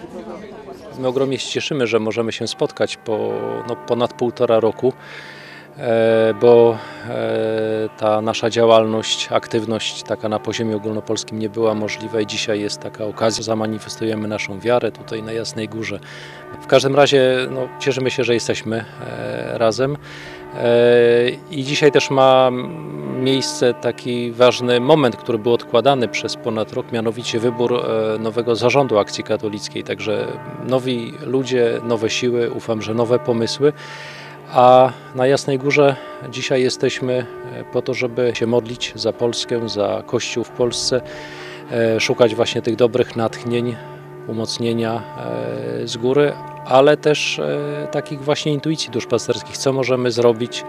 My ogromnie się cieszymy, że możemy się spotkać po ponad 1,5 roku, bo ta nasza działalność, aktywność taka na poziomie ogólnopolskim nie była możliwa i dzisiaj jest taka okazja, zamanifestujemy naszą wiarę tutaj na Jasnej Górze. W każdym razie cieszymy się, że jesteśmy razem i dzisiaj też ma miejsce taki ważny moment, który był odkładany przez ponad rok, mianowicie wybór nowego zarządu Akcji Katolickiej, także nowi ludzie, nowe siły, ufam, że nowe pomysły. A na Jasnej Górze dzisiaj jesteśmy po to, żeby się modlić za Polskę, za Kościół w Polsce, szukać właśnie tych dobrych natchnień, umocnienia z góry, ale też takich właśnie intuicji duszpasterskich, co możemy zrobić,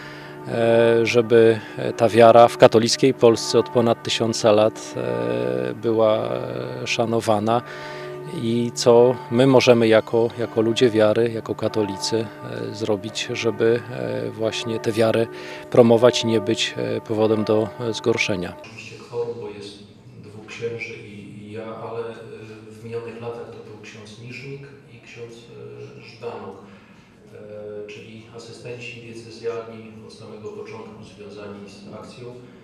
żeby ta wiara w katolickiej Polsce od ponad 1000 lat była szanowana. I co my możemy jako ludzie wiary, jako katolicy zrobić, żeby właśnie tę wiarę promować i nie być powodem do zgorszenia. Oczywiście kworum, bo jest 2 księży i ja, ale w minionych latach to był ksiądz Niżnik i ksiądz Żdanuk, czyli asystenci diecezjalni od samego początku związani z akcją.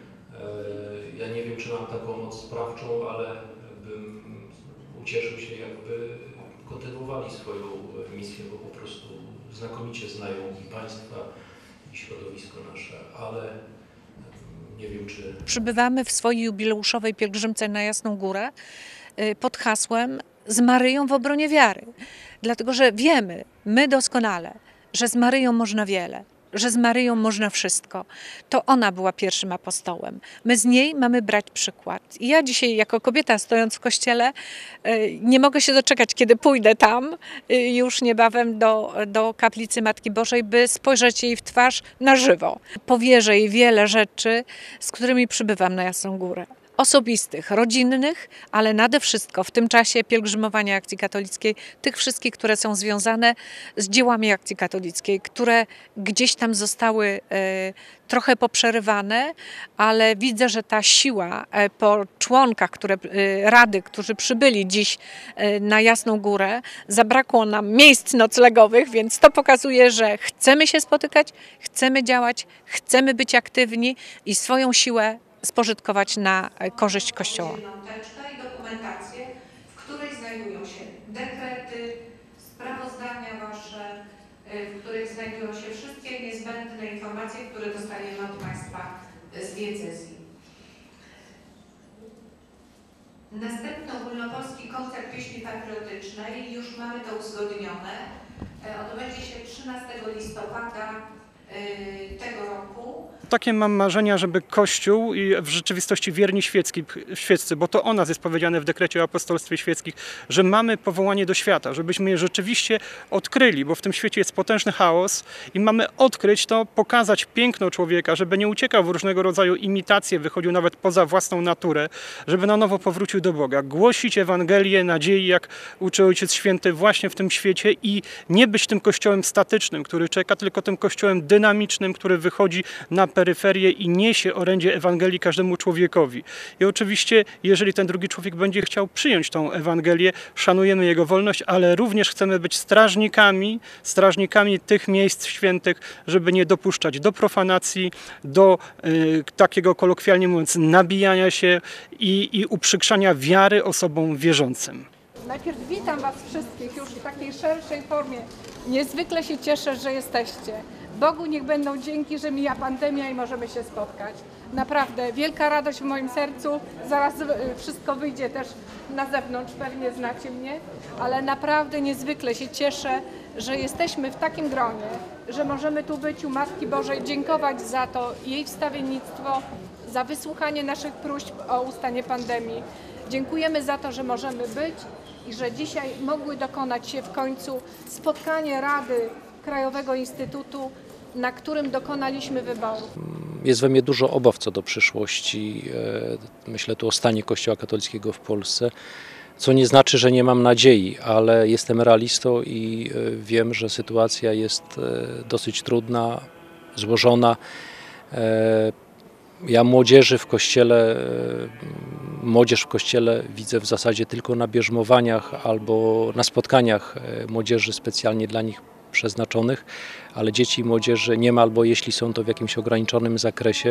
Ja nie wiem, czy mam taką moc sprawczą, ale bym ucieszył się, jakby kontynuowali swoją misję, bo po prostu znakomicie znają i państwa, i środowisko nasze, ale nie wiem, czy... Przybywamy w swojej jubileuszowej pielgrzymce na Jasną Górę pod hasłem "Z Maryją w obronie wiary", dlatego że wiemy, my doskonale, że z Maryją można wiele, że z Maryją można wszystko. To ona była pierwszym apostołem. My z niej mamy brać przykład. I ja dzisiaj jako kobieta stojąc w kościele nie mogę się doczekać, kiedy pójdę tam już niebawem do kaplicy Matki Bożej, by spojrzeć jej w twarz na żywo. Powierzę jej wiele rzeczy, z którymi przybywam na Jasną Górę. Osobistych, rodzinnych, ale nade wszystko w tym czasie pielgrzymowania Akcji Katolickiej, tych wszystkich, które są związane z dziełami Akcji Katolickiej, które gdzieś tam zostały trochę poprzerywane, ale widzę, że ta siła po członkach Rady, którzy przybyli dziś na Jasną Górę, zabrakło nam miejsc noclegowych, więc to pokazuje, że chcemy się spotykać, chcemy działać, chcemy być aktywni i swoją siłę spożytkować na korzyść Kościoła. Teczkę i dokumentację, w której znajdują się dekrety, sprawozdania wasze, w których znajdują się wszystkie niezbędne informacje, które dostaniemy od państwa z diecezji. Następny ogólnopolski koncert pieśni patriotycznej, już mamy to uzgodnione, odbędzie się 13 listopada tego roku. Takie mam marzenia, żeby Kościół i w rzeczywistości wierni świeccy, bo to o nas jest powiedziane w dekrecie o apostolstwie świeckich, że mamy powołanie do świata, żebyśmy je rzeczywiście odkryli, bo w tym świecie jest potężny chaos i mamy odkryć to, pokazać piękno człowieka, żeby nie uciekał w różnego rodzaju imitacje, wychodził nawet poza własną naturę, żeby na nowo powrócił do Boga. Głosić Ewangelię nadziei, jak uczy Ojciec Święty, właśnie w tym świecie i nie być tym Kościołem statycznym, który czeka, tylko tym Kościołem dynamicznym, który wychodzi na peryferię i niesie orędzie Ewangelii każdemu człowiekowi. I oczywiście, jeżeli ten drugi człowiek będzie chciał przyjąć tą Ewangelię, szanujemy jego wolność, ale również chcemy być strażnikami tych miejsc świętych, żeby nie dopuszczać do profanacji, do takiego kolokwialnie mówiąc nabijania się i uprzykrzania wiary osobom wierzącym. Najpierw witam Was wszystkich już w takiej szerszej formie. Niezwykle się cieszę, że jesteście. Bogu niech będą dzięki, że mija pandemia i możemy się spotkać. Naprawdę wielka radość w moim sercu. Zaraz wszystko wyjdzie też na zewnątrz, pewnie znacie mnie, ale naprawdę niezwykle się cieszę, że jesteśmy w takim gronie, że możemy tu być u Matki Bożej, dziękować za to jej wstawiennictwo, za wysłuchanie naszych próśb o ustanie pandemii. Dziękujemy za to, że możemy być i że dzisiaj mogły dokonać się w końcu spotkanie Rady Krajowego Instytutu, na którym dokonaliśmy wyboru. Jest we mnie dużo obaw co do przyszłości. Myślę tu o stanie Kościoła katolickiego w Polsce, co nie znaczy, że nie mam nadziei, ale jestem realistą i wiem, że sytuacja jest dosyć trudna, złożona. Ja młodzież w kościele widzę w zasadzie tylko na bierzmowaniach albo na spotkaniach młodzieży specjalnie dla nich przeznaczonych, ale dzieci i młodzieży nie ma, albo jeśli są, to w jakimś ograniczonym zakresie.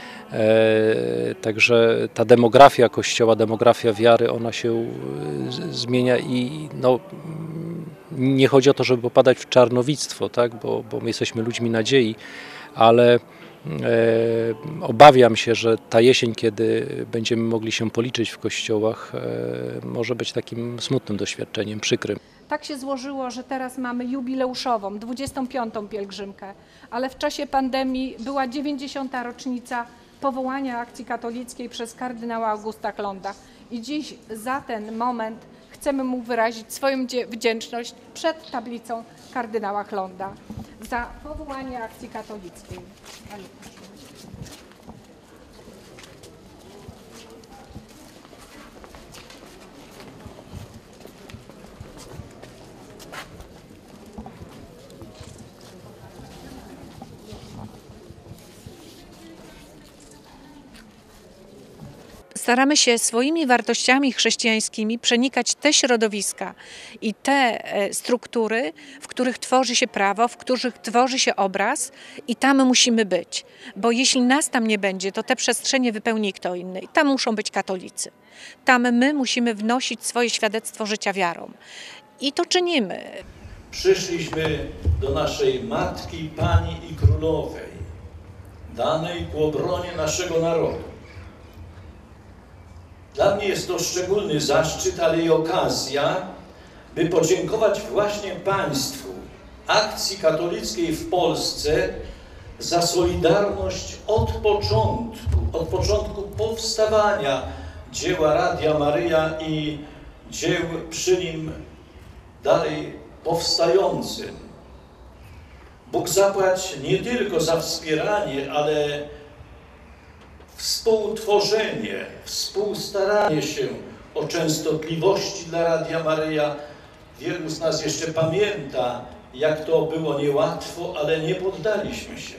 Także ta demografia Kościoła, demografia wiary, ona się zmienia i no, nie chodzi o to, żeby popadać w czarnowictwo, tak? Bo my jesteśmy ludźmi nadziei, ale obawiam się, że ta jesień, kiedy będziemy mogli się policzyć w kościołach, może być takim smutnym doświadczeniem, przykrym. Tak się złożyło, że teraz mamy jubileuszową, 25. pielgrzymkę, ale w czasie pandemii była 90. rocznica powołania akcji katolickiej przez kardynała Augusta Klonda. I dziś za ten moment chcemy mu wyrazić swoją wdzięczność przed tablicą kardynała Klonda za powołanie akcji katolickiej. Staramy się swoimi wartościami chrześcijańskimi przenikać te środowiska i te struktury, w których tworzy się prawo, w których tworzy się obraz i tam musimy być. Bo jeśli nas tam nie będzie, to te przestrzenie wypełni kto inny i tam muszą być katolicy. Tam my musimy wnosić swoje świadectwo życia wiarą. I to czynimy. Przyszliśmy do naszej Matki, Pani i Królowej, danej ku obronie naszego narodu. Dla mnie jest to szczególny zaszczyt, ale i okazja, by podziękować właśnie Państwu, Akcji Katolickiej w Polsce, za solidarność od początku powstawania dzieła Radia Maryja i dzieł przy nim dalej powstającym. Bóg zapłać nie tylko za wspieranie, ale współtworzenie, współstaranie się o częstotliwości dla Radia Maryja. Wielu z nas jeszcze pamięta, jak to było niełatwo, ale nie poddaliśmy się.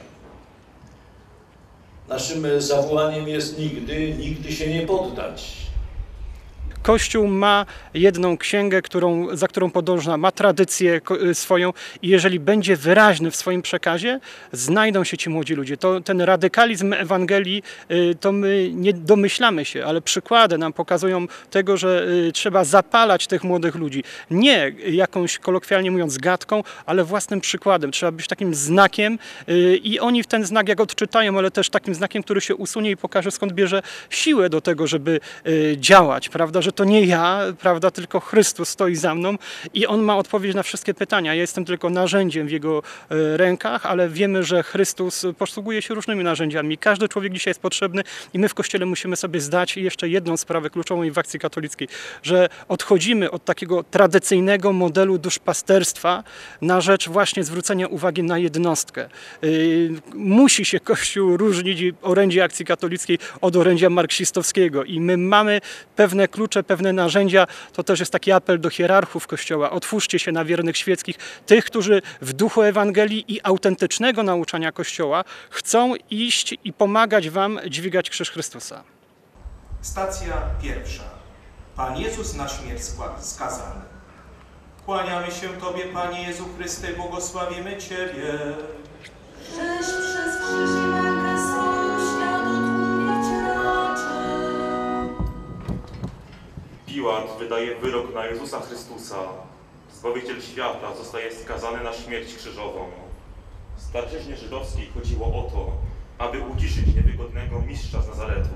Naszym zawołaniem jest nigdy się nie poddać. Kościół ma jedną księgę, za którą podąża, ma tradycję swoją i jeżeli będzie wyraźny w swoim przekazie, znajdą się ci młodzi ludzie. Ten radykalizm Ewangelii, to my nie domyślamy się, ale przykłady nam pokazują tego, że trzeba zapalać tych młodych ludzi. Nie jakąś, kolokwialnie mówiąc, gadką, ale własnym przykładem. Trzeba być takim znakiem i oni w ten znak jak odczytają, ale też takim znakiem, który się usunie i pokaże, skąd bierze siłę do tego, żeby działać, prawda, że to nie ja, prawda, tylko Chrystus stoi za mną i On ma odpowiedź na wszystkie pytania. Ja jestem tylko narzędziem w Jego rękach, ale wiemy, że Chrystus posługuje się różnymi narzędziami. Każdy człowiek dzisiaj jest potrzebny i my w Kościele musimy sobie zdać jeszcze jedną sprawę kluczową w akcji katolickiej, że odchodzimy od takiego tradycyjnego modelu duszpasterstwa na rzecz właśnie zwrócenia uwagi na jednostkę. Musi się Kościół różnić orędzie akcji katolickiej od orędzia marksistowskiego i my mamy pewne klucze, pewne narzędzia. To też jest taki apel do hierarchów Kościoła. Otwórzcie się na wiernych świeckich, tych, którzy w duchu Ewangelii i autentycznego nauczania Kościoła chcą iść i pomagać wam dźwigać krzyż Chrystusa. Stacja pierwsza. Pan Jezus na śmierć skazany. Kłaniamy się Tobie, Panie Jezu Chryste, błogosławimy Ciebie. Żeś przez krzyż i mękę swoją świat odkupić raczył. Piłat wydaje wyrok na Jezusa Chrystusa. Zbawiciel świata zostaje skazany na śmierć krzyżową. W starczyźnie żydowskiej chodziło o to, aby uciszyć niewygodnego mistrza z Nazaretu,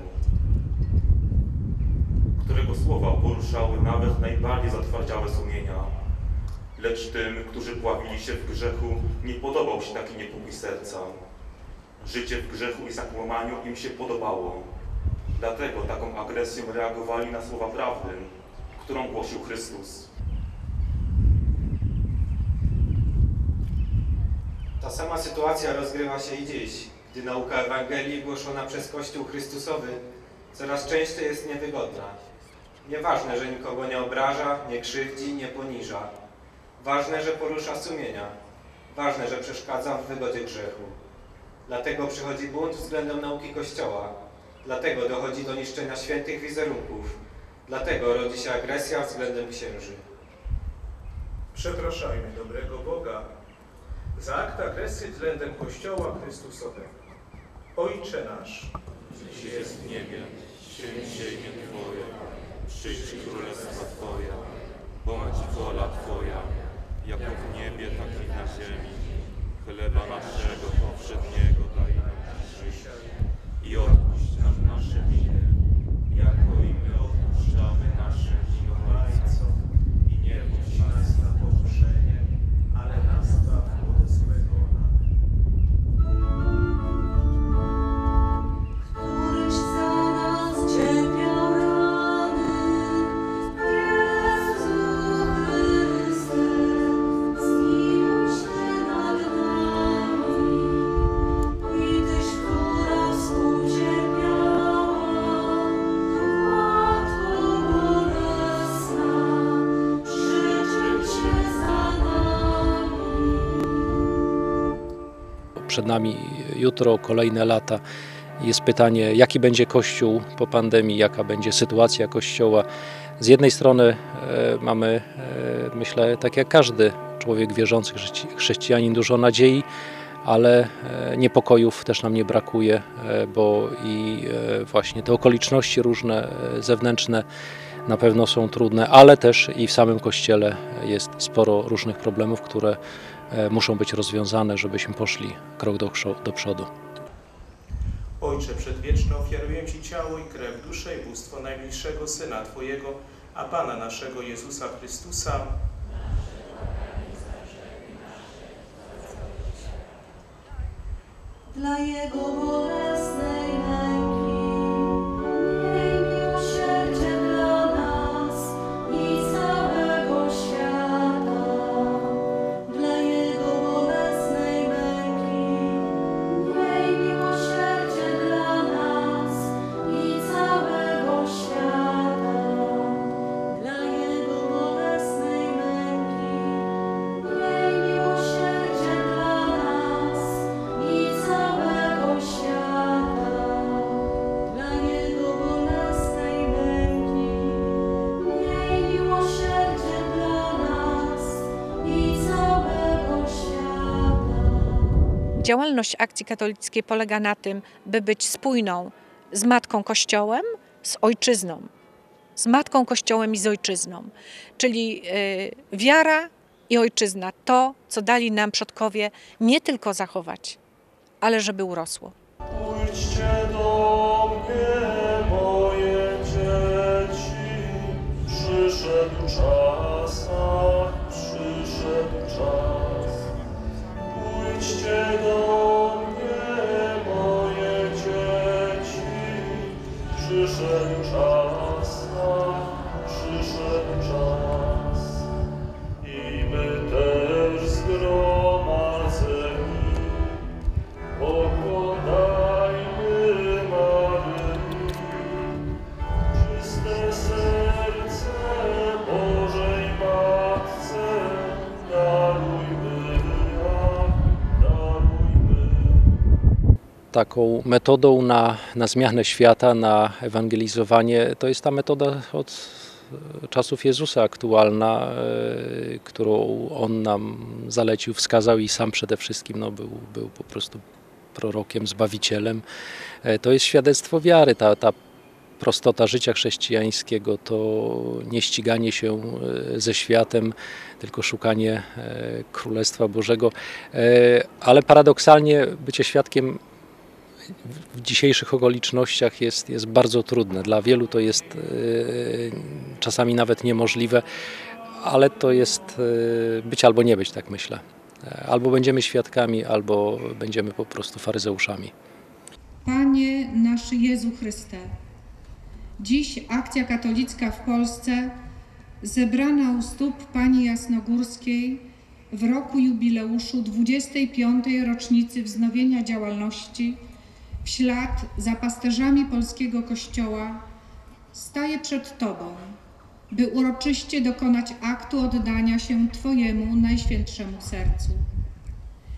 którego słowa poruszały nawet najbardziej zatwardziałe sumienia. Lecz tym, którzy pławili się w grzechu, nie podobał się taki niepokój serca. Życie w grzechu i zakłamaniu im się podobało. Dlatego taką agresją reagowali na słowa prawdy, którą głosił Chrystus. Ta sama sytuacja rozgrywa się i dziś, gdy nauka Ewangelii głoszona przez Kościół Chrystusowy coraz częściej jest niewygodna. Nieważne, że nikogo nie obraża, nie krzywdzi, nie poniża. Ważne, że porusza sumienia. Ważne, że przeszkadza w wygodzie grzechu. Dlatego przychodzi bunt względem nauki Kościoła. Dlatego dochodzi do niszczenia świętych wizerunków. Dlatego rodzi się agresja względem księży. Przepraszajmy dobrego Boga za akt agresji względem Kościoła Chrystusowego. Ojcze nasz, Któryś jest w niebie, święć się imię Twoje, przyjdź królestwo Twoje, bądź wola Twoja, jako w niebie, tak i na ziemi. Chleba naszego powszedniego daj nam dzisiaj i odpuść nam nasze winy, jako i my odpuszczamy naszym winowajcom. I nie wódź nas na pokuszenie, ale nas zbaw od złego. Któryś za nas cierpiał rany, Jezu Chryste, zmiłuj się nad nami. I Tyś, która współcierpiała, Matko bolesna, przyczyń się za nami. Przed nami jutro kolejne lata. Jest pytanie, jaki będzie Kościół po pandemii, jaka będzie sytuacja Kościoła. Z jednej strony mamy, myślę, tak jak każdy człowiek wierzący, chrześcijanin, dużo nadziei, ale niepokojów też nam nie brakuje, bo i właśnie te okoliczności różne, zewnętrzne na pewno są trudne, ale też i w samym Kościele jest sporo różnych problemów, które muszą być rozwiązane, żebyśmy poszli krok do przodu. Ojcze przedwieczny, ofiaruję Ci ciało i krew, duszę i bóstwo najmilszego Syna Twojego, a Pana naszego Jezusa Chrystusa, Dla Jego bolesnej męki, miej miłosierdzie dla nas i całego świata. Dla Jego bolesnej męki, miej miłosierdzie dla nas i całego świata. Dla Jego bolesnej męki, miej miłosierdzie dla nas i całego świata. Dla Jego bolesnej męki, miej miłosierdzie dla nas i całego świata. Działalność Akcji Katolickiej polega na tym, by być spójną z Matką Kościołem, z Ojczyzną. Z Matką Kościołem i z Ojczyzną. Czyli wiara i Ojczyzna, to, co dali nam przodkowie, nie tylko zachować, ale żeby urosło. Pójdźcie do mnie, moje dzieci, przyszedł czas, przyszedł czas. Pójdźcie do mnie, moje dzieci, przyszedł czas, przyszedł czas. I my też zgromadzeni pokładajmy Maryi, czyste serce Bożej Matce, darujmy, darujmy. Taką metodą na zmianę świata, na ewangelizowanie, to jest ta metoda od czasów Jezusa aktualna, którą On nam zalecił, wskazał i sam przede wszystkim był po prostu prorokiem, zbawicielem. To jest świadectwo wiary, ta prostota życia chrześcijańskiego, to nie ściganie się ze światem, tylko szukanie Królestwa Bożego. Ale paradoksalnie bycie świadkiem w dzisiejszych okolicznościach jest bardzo trudne. Dla wielu to jest czasami nawet niemożliwe, ale to jest być albo nie być, tak myślę. Albo będziemy świadkami, albo będziemy po prostu faryzeuszami. Panie nasz Jezu Chryste, dziś Akcja Katolicka w Polsce, zebrana u stóp Pani Jasnogórskiej w roku jubileuszu 25. rocznicy wznowienia działalności, w ślad za pasterzami polskiego Kościoła, staje przed Tobą, by uroczyście dokonać aktu oddania się Twojemu Najświętszemu Sercu.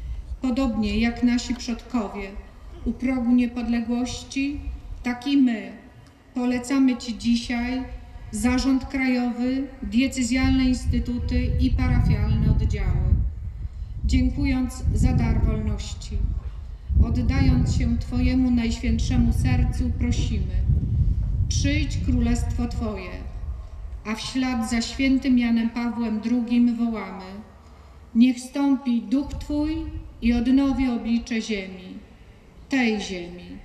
podobnie jak nasi przodkowie, u progu niepodległości, tak i my polecamy Ci dzisiaj Zarząd Krajowy, diecezjalne instytuty i parafialne oddziały. Dziękując za dar wolności, oddając się Twojemu Najświętszemu Sercu, prosimy: przyjdź królestwo Twoje, a w ślad za świętym Janem Pawłem II wołamy: niech stąpi Duch Twój i odnowi oblicze ziemi, tej ziemi.